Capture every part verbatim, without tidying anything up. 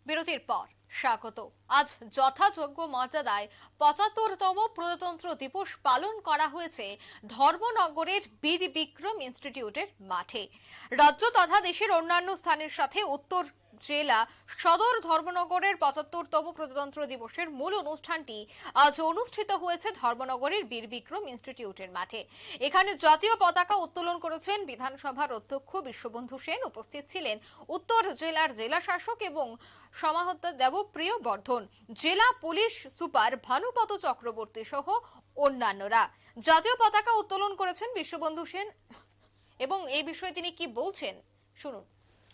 বিরতির পর স্বাগত। আজ যথাযোগ্য মর্যাদায় পঁচাত্তরতম প্রজাতন্ত্র দিবস পালন করা হয়েছে ধর্মনগরের বীর বিক্রম ইনস্টিটিউটের মাঠে। রাজ্য তথা দেশের অন্যান্য স্থানের সাথে উত্তর জেলা সদর ধর্মনগরের পঁচাত্তরতম প্রজাতন্ত্র দিবসের মূল অনুষ্ঠানটি আজ অনুষ্ঠিত হয়েছে ধর্মনগরের বীর বিক্রম ইনস্টিটিউটের মাঠে। এখানে জাতীয় পতাকা উত্তোলন করেছেন বিধানসভার অধ্যক্ষ বিশ্ববন্ধু সেন। উপস্থিত ছিলেন উত্তর জেলার জেলা শাসক এবং সমাহর্তা দেবপ্রিয় বর্ধন, জেলা পুলিশ সুপার ভানুপত চক্রবর্তী সহ অন্যান্যরা। জাতীয় পতাকা উত্তোলন করেছেন বিশ্ববন্ধু সেন এবং এই বিষয়ে তিনি কি বলছেন শুনুন।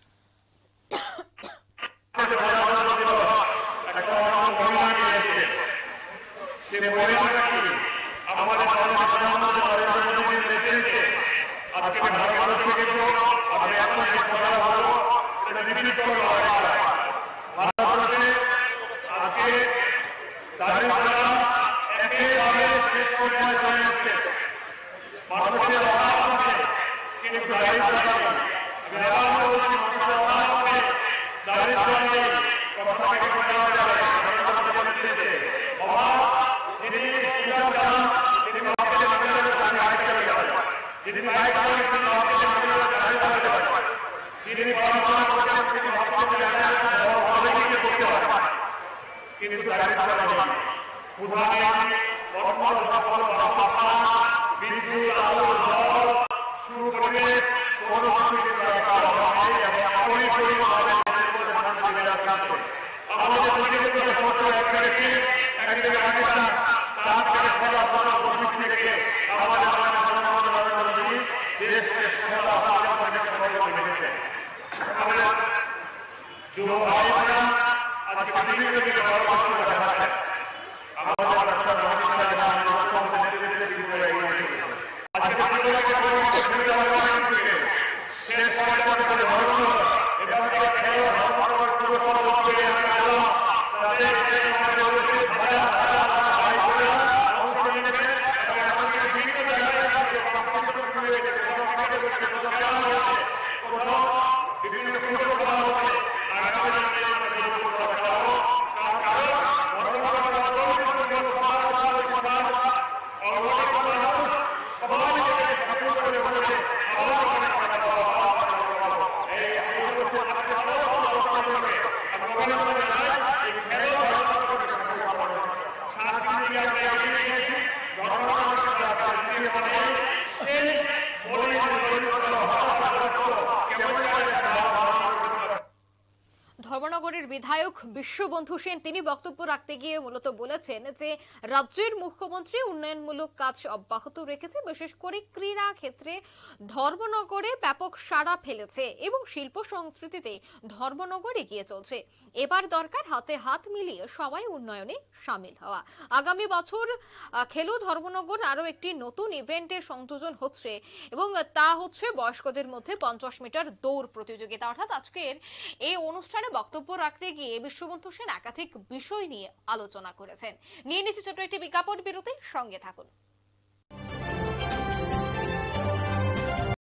ধর্মনগরের বিধায়ক বিশ্ববন্ধু সেন তিনি বক্তব্য রাখতে গিয়ে মূলত বলেছেন যে রাজ্যের মুখ্যমন্ত্রী উন্নয়নমূলক কাজ অব্যাহত রেখেছে, বিশেষ করে ক্রীড়া ক্ষেত্রে ধর্মনগরে ব্যাপক সাড়া ফেলেছে এবং শিল্প সংস্কৃতিতে ধর্মনগর এগিয়ে চলছে। এবার দরকার হাতে হাত মিলিয়ে সবাই উন্নয়নে সামিল হওয়া। আগামী বছর খেলো ধর্মনগর আরো একটি নতুন ইভেন্টের সংযোজন হচ্ছে এবং তা হচ্ছে বয়স্কদের মধ্যে পঞ্চাশ মিটার দৌড় প্রতিযোগিতা। অর্থাৎ আজকের এই অনুষ্ঠানে বক্তব্য রাখতে গিয়ে বিশ্ববন্ধু সেন একাধিক বিষয় নিয়ে আলোচনা করেছেন। নিয়ে নিচ্ছে ছোট একটি বিজ্ঞাপন বিরতি, সঙ্গে থাকুন।